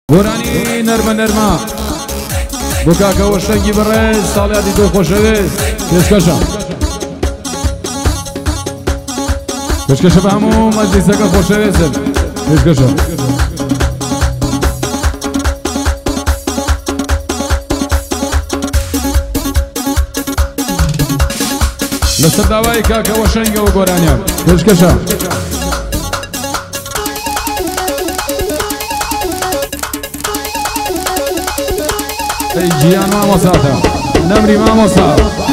گۆرانی نەرمە نەرمە بۆ کاکەوە شەنگی بەڕێز ساڵیاتی تۆ خۆشەویست پێشکەشە پێشکەشە بە هەموو مەجلیسەکە خۆشەویستن پێشکەشە لەسەر داوای کاکەوە شەنگەوە گۆرانیان پێشکەشە ای جیان مامۆساتە نەمری مامۆسا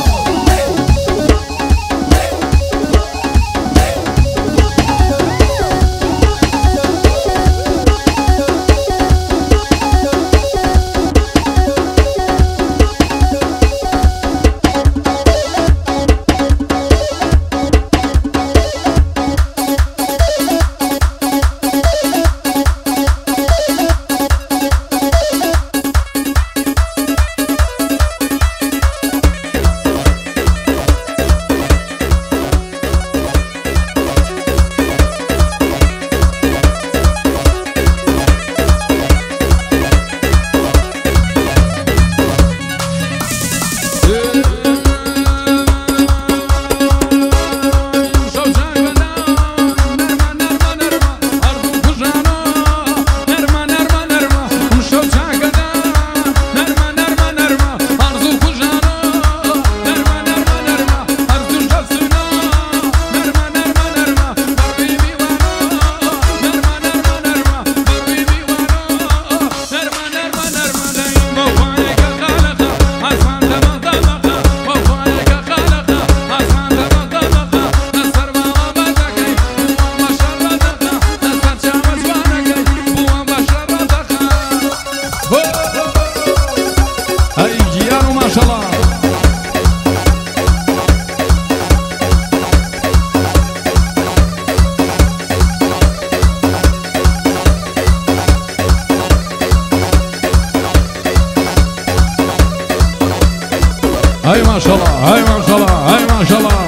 هاي ما شاء الله هاي ما شاء الله هاي ما شاء الله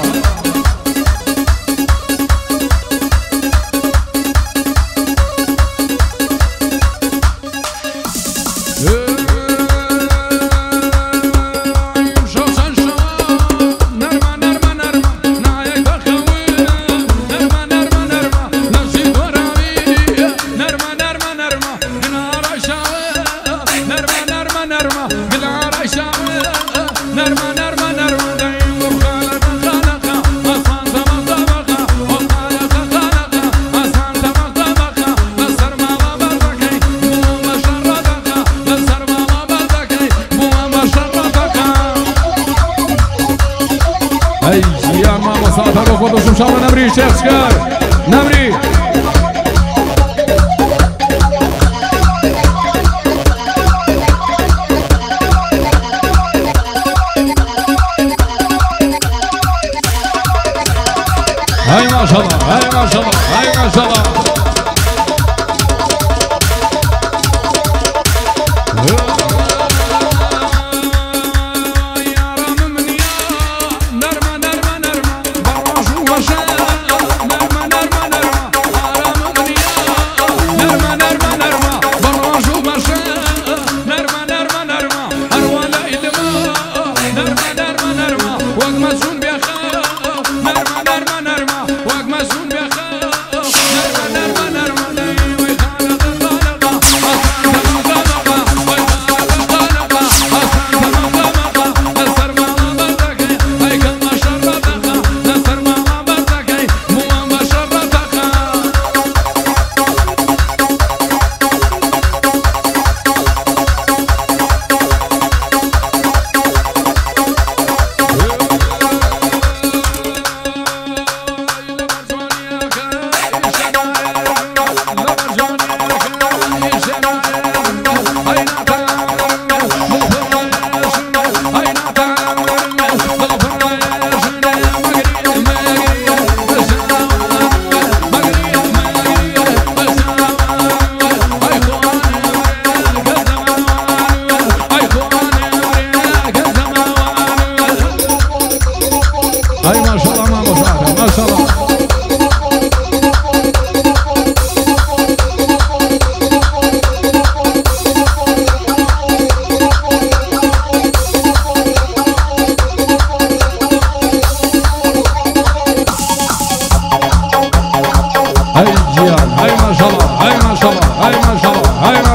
هاي جيان ماما صاحبها بخوضوش ان شاء الله نمري شيخ شكار نمري هاي ما شاء الله هاي ما شاء الله هاي ما شاء الله نرمى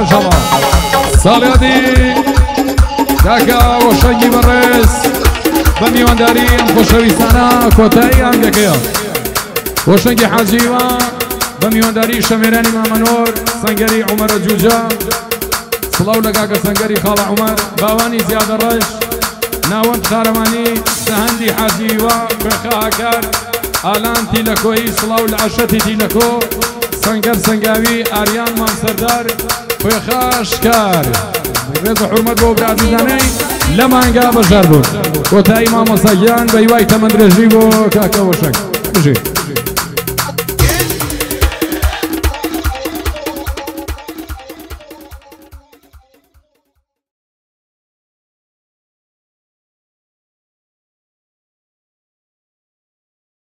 ماشاءالله ساڵیادی کاکە وەشەنگی بەڕێز بە میوانداری ئەم خۆشەویستانە کۆتایی ئەنگەکەیە وەشەنگی حاجیوە بە میوانداری شەمێرانی مامەنۆر سەنگەری عومەرە جوجە سڵاو لە کاکە سەنگەری خاڵە عومەر باوانی زیادە ڕەش ناوەند خارەمانی سەهەندی حاجیوە کوێخەهاکار ئالان تیلەکۆیی سڵاو لە عەشەتی تیلەکۆ سەنگەر سەنگاوی ئاریان مامسەردار کوێخەشکار ڕێز و حورمەت بۆ برازیزانەی لە مانگا بەشار بوون کۆتایی مامۆساگیان بە هیوای تەمەندرێژی بۆ کاکە وەشەنگ بژێ